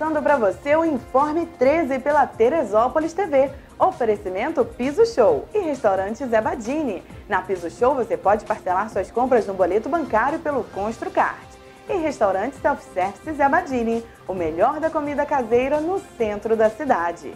passando para você o Informe 13 pela Teresópolis TV. Oferecimento Piso Show e Restaurante Zé Badini. Na Piso Show você pode parcelar suas compras no boleto bancário pelo Construcard. E Restaurante Self-Service Zé Badini, o melhor da comida caseira no centro da cidade.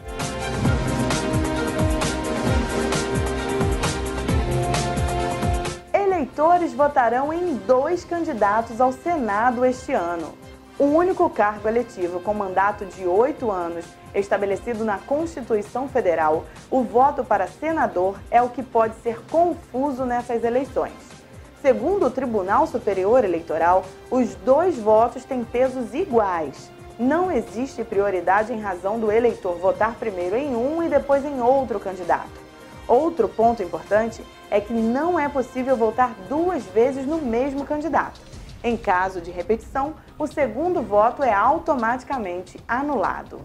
Eleitores votarão em 2 candidatos ao Senado este ano. O único cargo eletivo com mandato de 8 anos, estabelecido na Constituição Federal, o voto para senador é o que pode ser confuso nessas eleições. Segundo o Tribunal Superior Eleitoral, os 2 votos têm pesos iguais. Não existe prioridade em razão do eleitor votar primeiro em um e depois em outro candidato. Outro ponto importante é que não é possível votar 2 vezes no mesmo candidato. Em caso de repetição, o segundo voto é automaticamente anulado.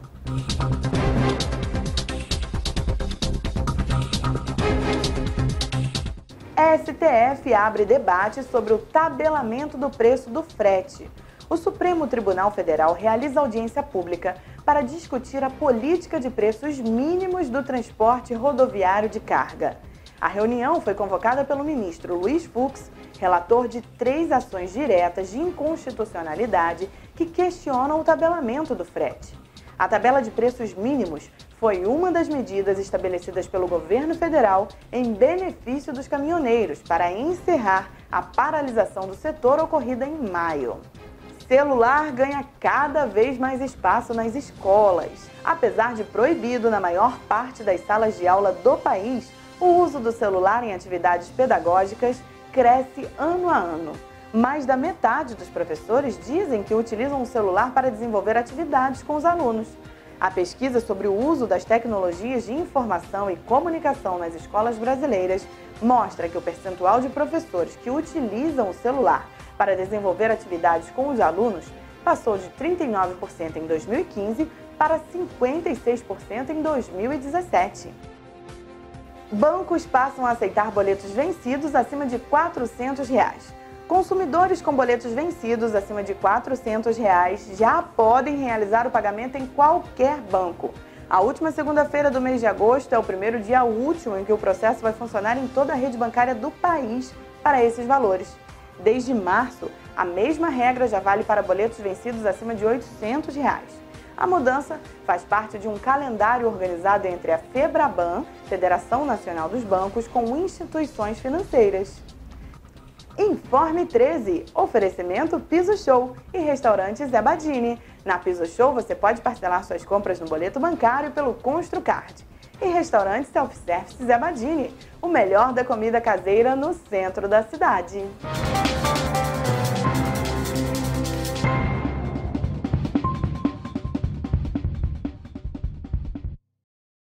STF abre debate sobre o tabelamento do preço do frete. O Supremo Tribunal Federal realiza audiência pública para discutir a política de preços mínimos do transporte rodoviário de carga. A reunião foi convocada pelo ministro Luiz Fux, relator de 3 ações diretas de inconstitucionalidade que questionam o tabelamento do frete. A tabela de preços mínimos foi uma das medidas estabelecidas pelo governo federal em benefício dos caminhoneiros para encerrar a paralisação do setor ocorrida em maio. Celular ganha cada vez mais espaço nas escolas. Apesar de proibido na maior parte das salas de aula do país, o uso do celular em atividades pedagógicas cresce ano a ano. Mais da metade dos professores dizem que utilizam o celular para desenvolver atividades com os alunos. A pesquisa sobre o uso das tecnologias de informação e comunicação nas escolas brasileiras mostra que o percentual de professores que utilizam o celular para desenvolver atividades com os alunos passou de 39% em 2015 para 56% em 2017. Bancos passam a aceitar boletos vencidos acima de R$ 400. Consumidores com boletos vencidos acima de R$ 400 já podem realizar o pagamento em qualquer banco. A última segunda-feira do mês de agosto é o primeiro dia útil em que o processo vai funcionar em toda a rede bancária do país para esses valores. Desde março, a mesma regra já vale para boletos vencidos acima de R$ 800. A mudança faz parte de um calendário organizado entre a FEBRABAN, Federação Nacional dos Bancos, com instituições financeiras. Informe 13, oferecimento Piso Show e Restaurante Zé Badini. Na Piso Show você pode parcelar suas compras no boleto bancário pelo Construcard. E Restaurante Self-Service Zé Badini, o melhor da comida caseira no centro da cidade.